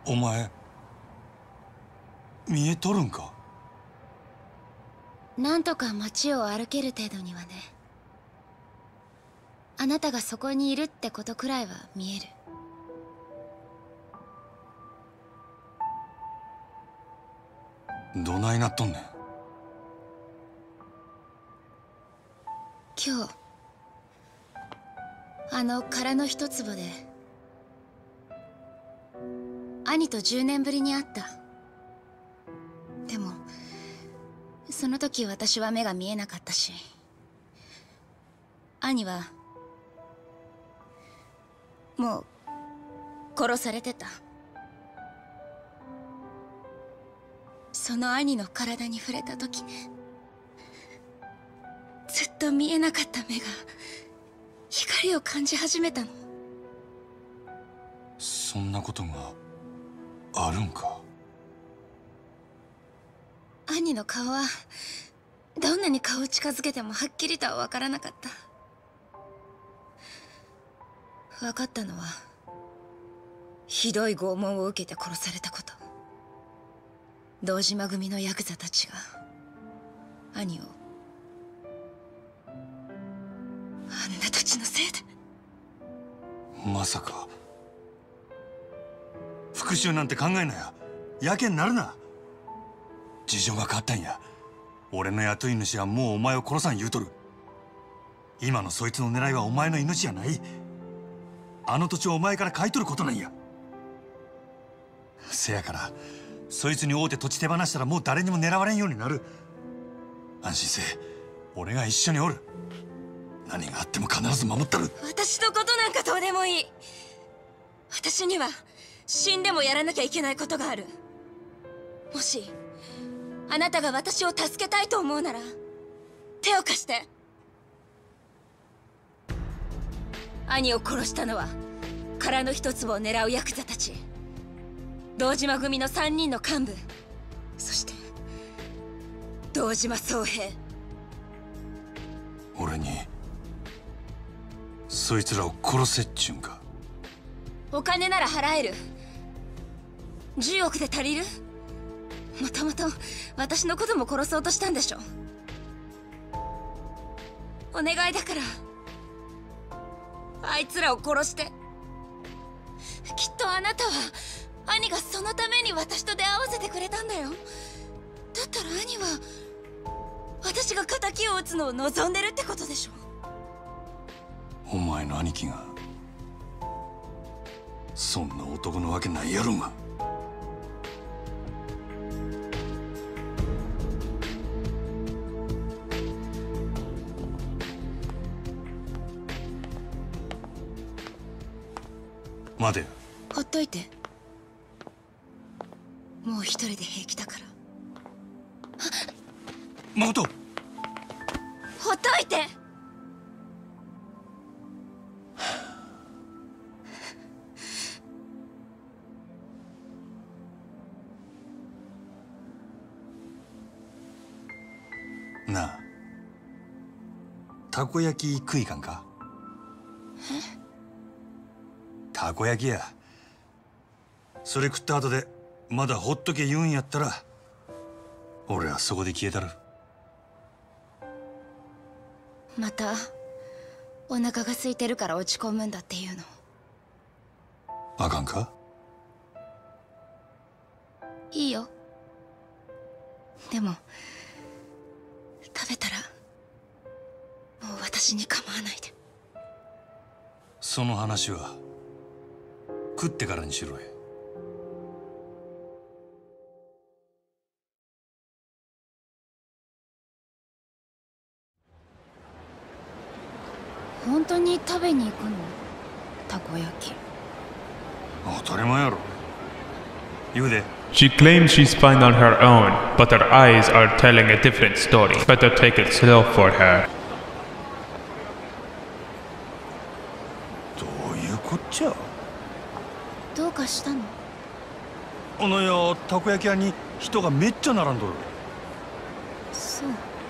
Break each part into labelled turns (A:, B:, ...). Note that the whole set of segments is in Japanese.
A: お前見えとるんか？
B: なんとか街を歩ける程度にはね。あなたがそこにいるってことくらいは見える。
A: どないなっとんねん。
B: 今日あの殻の一坪で兄と10年ぶりに会った。でもその時私は目が見えなかったし、兄はもう殺されてた。その兄の体に触れた時ね、ずっと見えなかった目が光を感じ始めたの。
A: そんなことがあるんか？
B: 兄の顔はどんなに顔を近づけてもはっきりとは分からなかった。分かったのはひどい拷問を受けて殺されたこと。堂島組のヤクザたちが兄をあんなたちのせいで。
A: まさか復讐なんて考えなや。やけになるな。事情が変わったんや。俺の雇い主はもうお前を殺さん言うとる。今のそいつの狙いはお前の命じゃない。あの土地をお前から買い取ることなんや。せやからそいつに会うて土地手放したらもう誰にも狙われんようになる。安心せえ。俺が一緒におる。何があっても必ず守ったる。
B: 私のことなんかどうでもいい。私には死んでもやらなきゃいけないことがある。もしあなたが私を助けたいと思うなら手を貸して。兄を殺したのは殻の一粒を狙うヤクザたち、堂島組の3人の幹部、そして堂島宗平。
A: 俺にそいつらを殺せっちゅうんか？
B: お金なら払える。10億で足りる？もともと私のことも殺そうとしたんでしょ。お願いだからあいつらを殺して。きっとあなたは兄がそのために私と出会わせてくれたんだよ。だったら兄は私が仇を討つのを望んでるってことでしょ。
A: お前の兄貴がそんな男のわけないやろが。待てよ。
B: ほっといて。もう一人で平気だから。
A: 誠、
B: ほっといて。
A: なあ、たこ焼き食いかんか？たこ焼きや。それ食った後でまだほっとけ言うんやったら俺はそこで消えたる。
B: またお腹が空いてるから落ち込むんだっていうの？
A: あかんか？
B: いいよ。でも食べたらもう私に構わないで。
A: その話は食ってからにしろや。
B: 本当に食べに行くの？たこ焼き。
A: 当たり前やろ。言うで。
C: She claims she's fine on her own, but her eyes are telling a different story. Better take it slow for her.
A: どういうこっちゃ？
B: どうかしたの？
A: あのやたこ焼き屋に人がめっちゃ並んどる。
B: そう。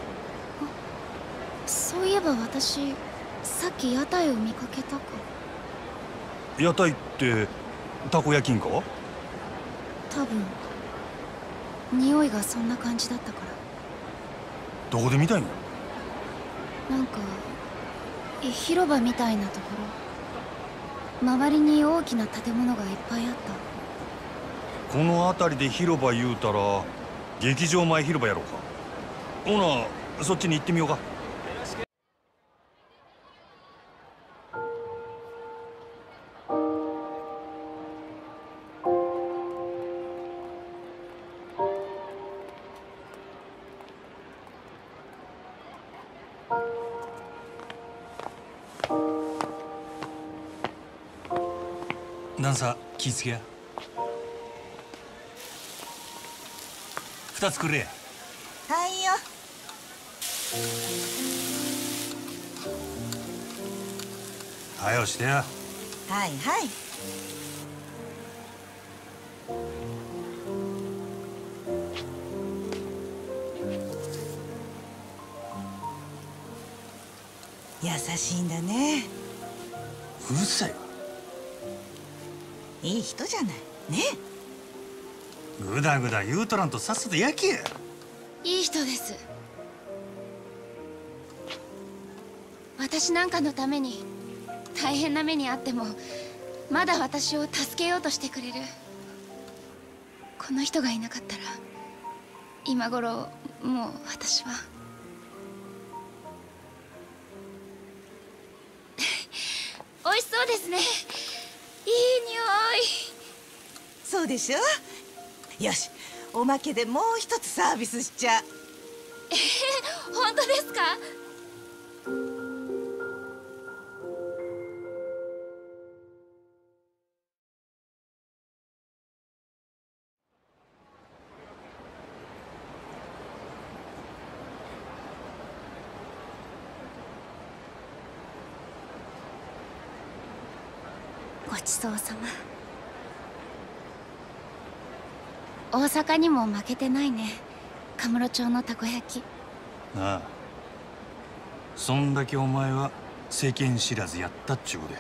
B: そういえば私さっき屋台を見かけたか。
A: 屋台ってたこ焼きんか？
B: 多分匂いがそんな感じだったから。
A: どこで見たんや？
B: なんか広場みたいなところ、周りに大きな建物がいっぱいあった。
A: この辺りで広場言うたら劇場前広場やろうか。ほなそっちに行ってみようか。段差気ぃつけや。2つくれや。
D: はいよ。
A: はよしてや。
D: はいはい。優しいんだね。
A: うるさいわ。
D: いい人じゃないね。
A: ぐだぐだ言うとらんとさっさと焼けや。
B: いい人です。私なんかのために大変な目にあってもまだ私を助けようとしてくれる。この人がいなかったら今頃もう私は美味しそうですね。いい匂い。
D: そうでしょ。よし、おまけでもう一つサービスしちゃう。
B: 本当ですか？ごちそうさま。大阪にも負けてないね。カムロ町のたこ焼き。
A: なあ、そんだけお前は世間知らずやったっちゅうことや。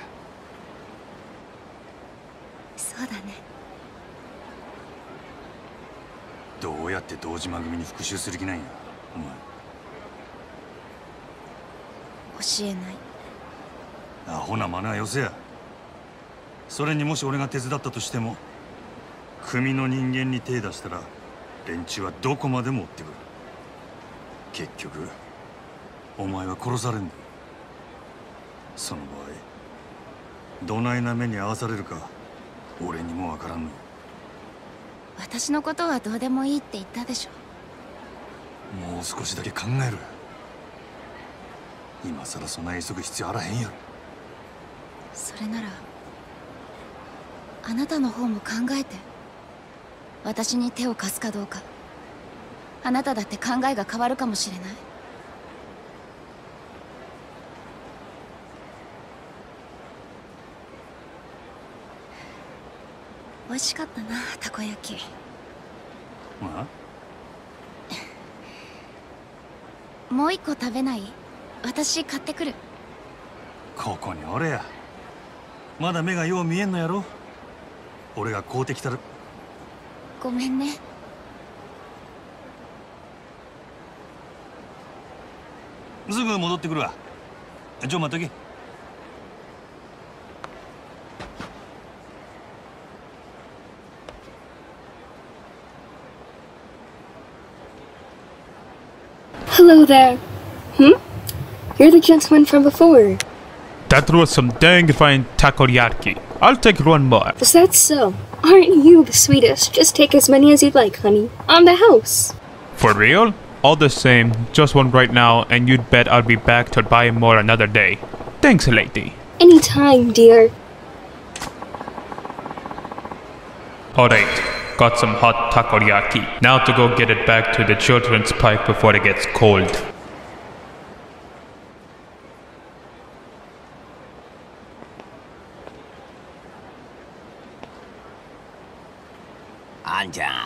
B: そうだね。
A: どうやって堂島組に復讐する気なんやお前。
B: 教えない。
A: アホな真似はよせや。それにもし俺が手伝ったとしても組の人間に手出したら連中はどこまでも追ってくる。結局お前は殺されんだ。その場合どないな目に遭わされるか俺にもわからんのよ。
B: 私のことはどうでもいいって言ったでしょ。
A: もう少しだけ考えろ。今さらそんな急ぐ必要あらへんやろ。
B: それならあなたの方も考えて。私に手を貸すかどうか。あなただって考えが変わるかもしれない。美味しかったな、たこ焼き。
A: まあ
B: もう一個食べない？私買ってくる。
A: ここにおれや。まだ目がよう見えんのやろ。俺が買うてきたる。
B: ごめんね。
A: すぐ戻ってくるわ。ちょ待っとけ。
E: Hello there. You're the gentleman from before.
C: That was some dang fine takoyaki. I'll take one more.
E: Is that so? Aren't you the sweetest? Just take as many as you'd like, honey. On the house.
C: For real? All the same, just one right now, and you'd bet I'll be back to buy more another day. Thanks, lady.
E: Anytime, dear.
C: Alright, got some hot takoyaki. Now to go get it back to the children's park before it gets cold.
F: あんちゃん、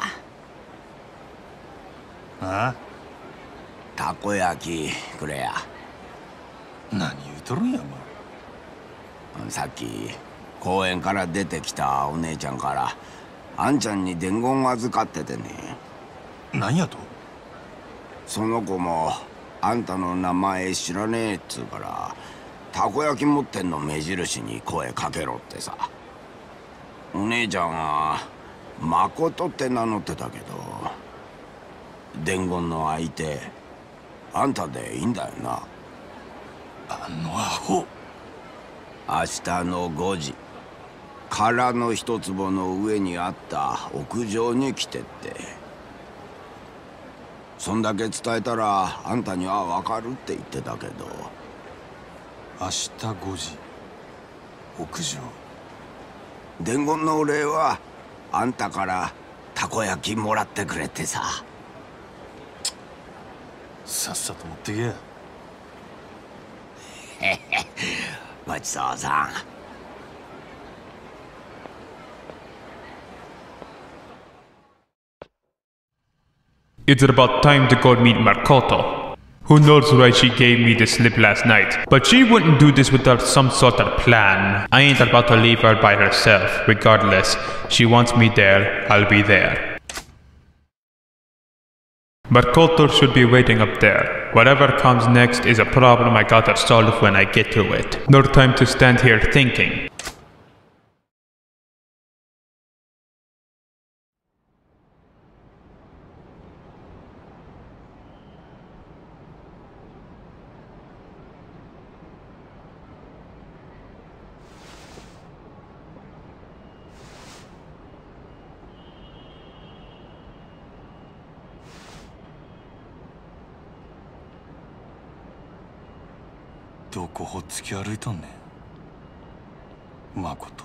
A: ああ、
F: たこ焼きくれや。
A: 何言うとるんやお前。
F: さっき公園から出てきたお姉ちゃんからあんちゃんに伝言預かっててね。
A: 何やと？
F: その子もあんたの名前知らねえっつうから、たこ焼き持ってんの目印に声かけろってさ。お姉ちゃんは誠って名乗ってたけど、伝言の相手あんたでいいんだよな。
A: あのアホ。
F: 明日の5時、殻の一坪の上にあった屋上に来てって。そんだけ伝えたらあんたには分かるって言ってたけど。
A: 明日5時屋上。
F: 伝言のお礼はあんたからたこ焼きもらってくれってさ。
A: さっさと持ってけや。
F: ごちそうさん。
C: It's about time to go meet Makoto. Who knows why she gave me the slip last night, but she wouldn't do this without some sort of plan. I ain't about to leave her by herself. Regardless, she wants me there, I'll be there. Makoto should be waiting up there. Whatever comes next is a problem I gotta solve when I get to it. No time to stand here thinking.
A: 「どこほっつき歩いとんねん誠。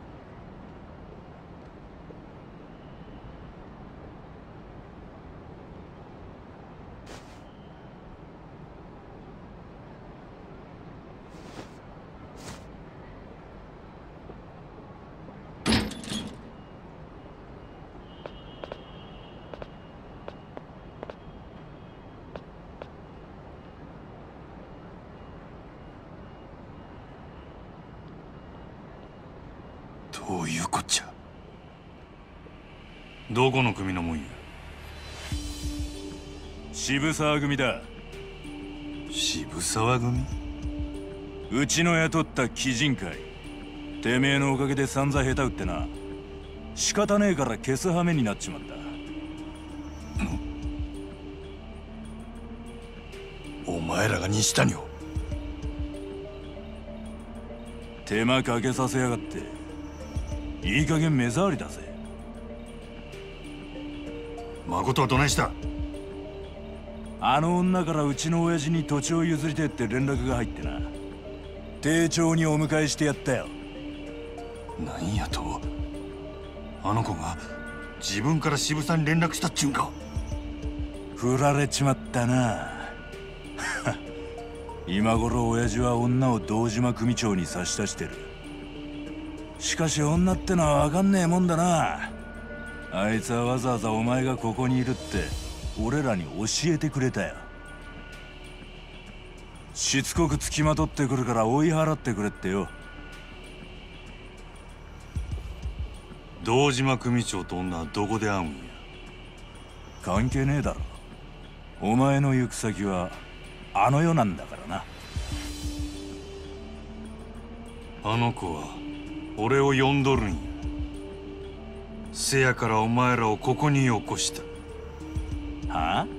A: どういうこっちゃ。どこの組のもんや。
G: 渋沢組だ。
A: 渋沢組？
G: うちの雇った鬼人会。てめえのおかげで散々下手打ってな。仕方ねえから消す羽目になっちまった。
A: お前らが西谷を。
G: 手間かけさせやがって。いい加減目障りだぜ。
A: 誠はどないした？
G: あの女からうちの親父に土地を譲りてえって連絡が入ってな。丁重にお迎えしてやったよ。
A: なんやと？あの子が自分から渋沢に連絡したっちゅうんか？
G: 振られちまったな。今頃親父は女を堂島組長に差し出してる。しかし女ってのは分かんねえもんだな。あいつはわざわざお前がここにいるって俺らに教えてくれたよ。しつこくつきまとってくるから追い払ってくれってよ。
A: 堂島組長と女はどこで会うんや？
G: 関係ねえだろ。お前の行く先はあの世なんだからな。
A: あの子は俺を呼んどるんや。せやからお前らをここに起こした。
G: はあ？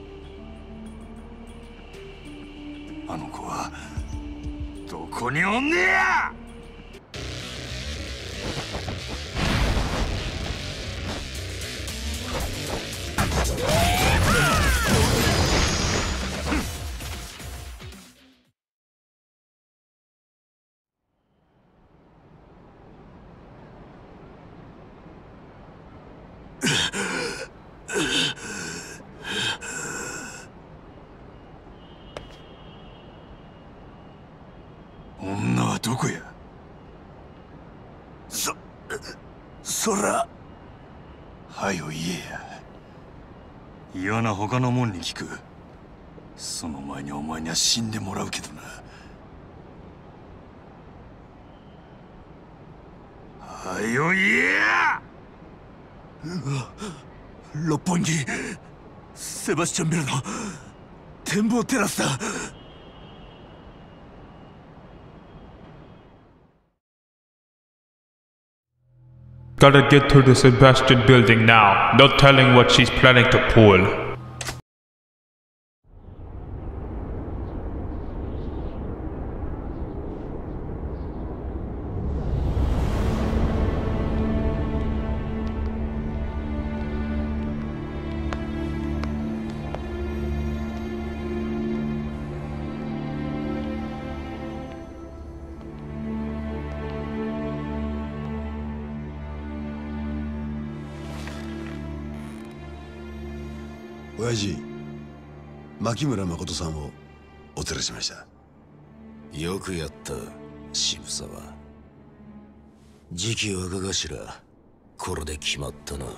A: あの子はどこにおんねや！女はどこや？そらはよ言えや。言わな他のもんに聞く。その前にお前には死んでもらうけどな。はよ言えや！
G: 六本木セバスチャンビルの展望テラスだ。
C: Gotta get to the Sebastian building now. No telling what she's planning to pull.
H: 親父、牧村誠さんをお連れしました。
F: よくやった、渋沢。次期若頭、これで決まったな。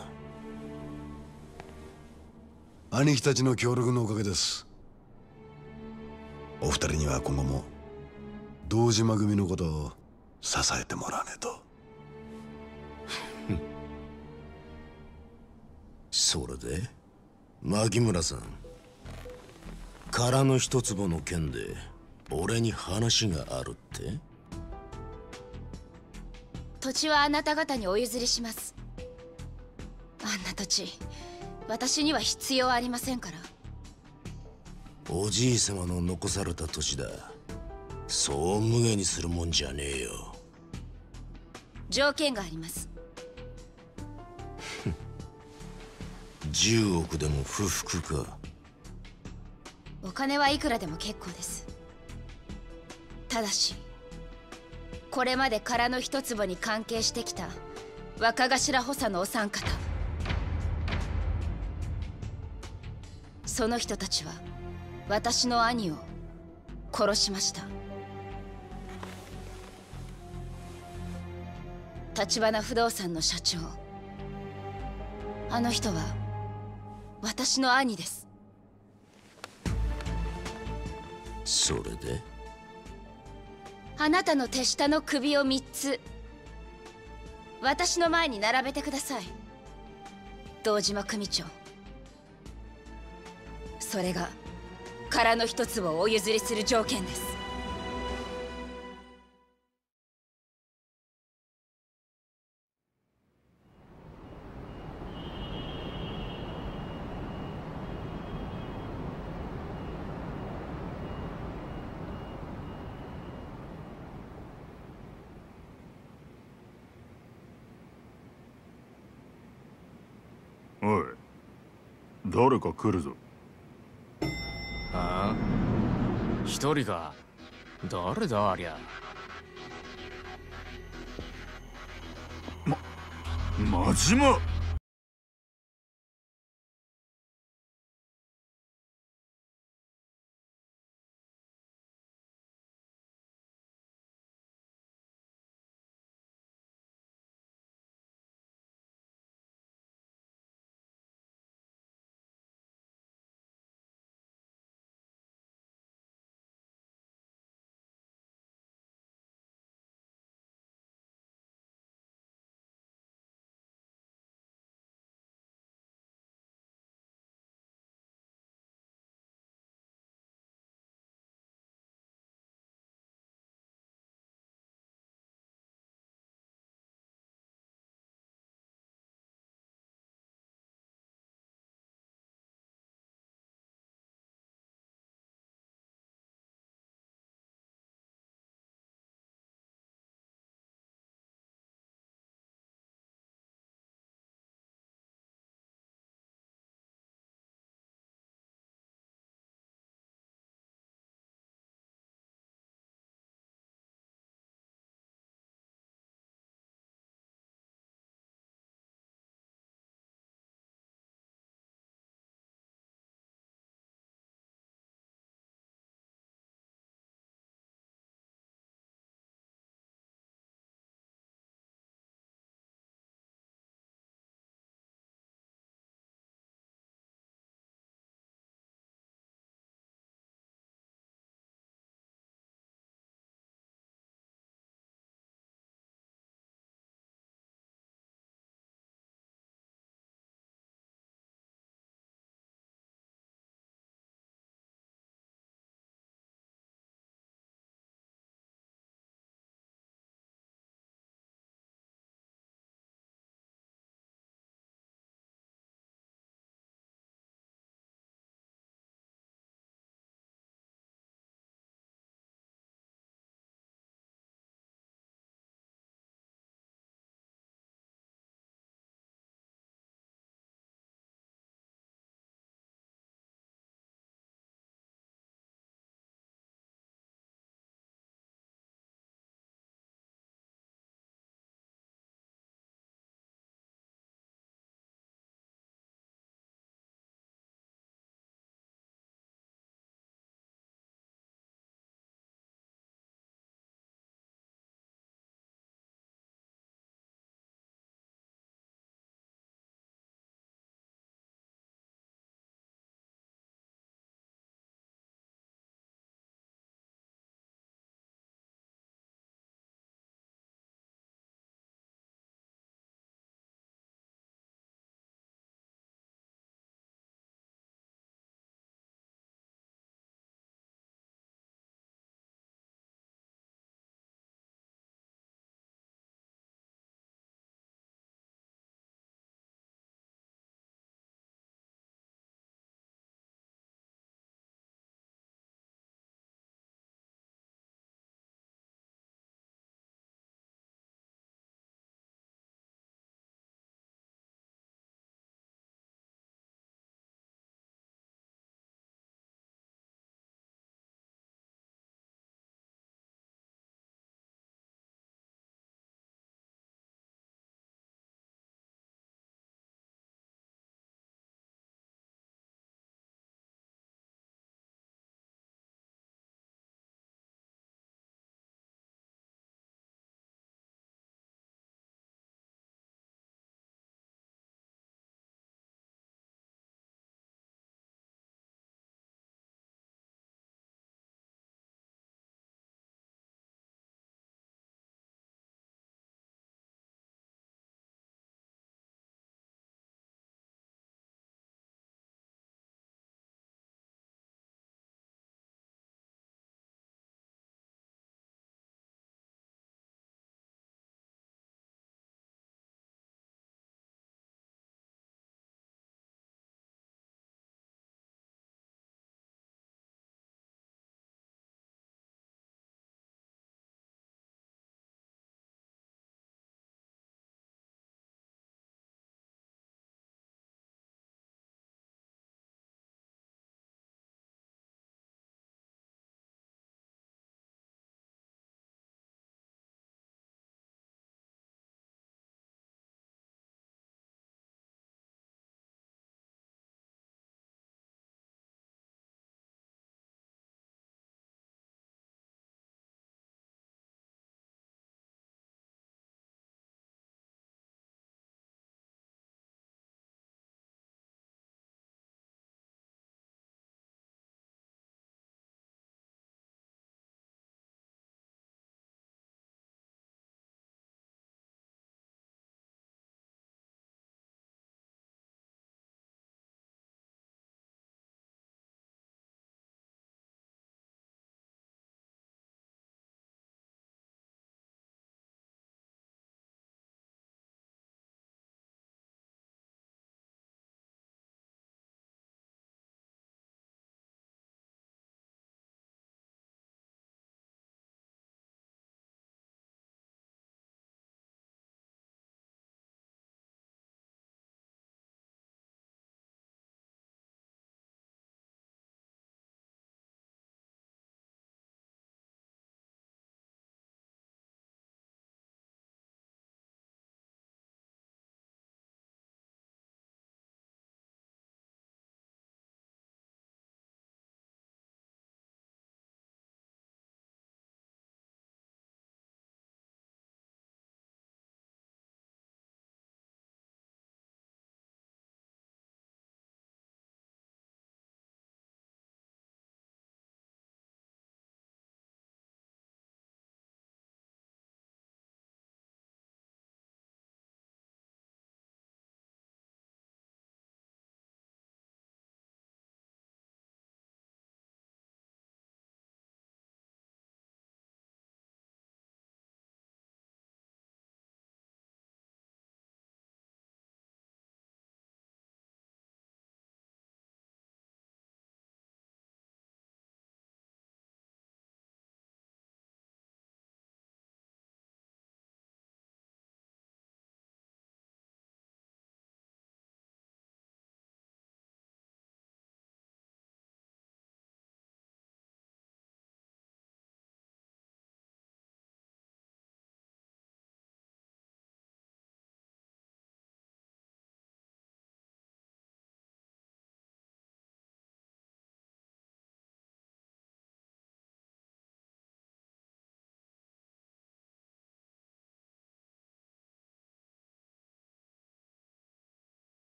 H: 兄貴たちの協力のおかげです。お二人には今後も堂島組のことを支えてもらわねえと。
F: それで牧村さん、空の一坪の件で俺に話があるって？
B: 土地はあなた方にお譲りします。あんな土地、私には必要ありませんから。
F: おじい様の残された土地だ。そう無下にするもんじゃねえよ。
B: 条件があります。
F: 10億でも不服か？
B: お金はいくらでも結構です。ただし、これまで空の一坪に関係してきた若頭補佐のお三方、その人たちは私の兄を殺しました。橘不動産の社長、あの人は私の兄です。
F: それで？
B: あなたの手下の首を3つ私の前に並べてください、堂島組長。それが空の一つをお譲りする条件です。
G: おい、誰か来るぞ。
I: ああ、一人か。誰だありゃ。
G: 真島。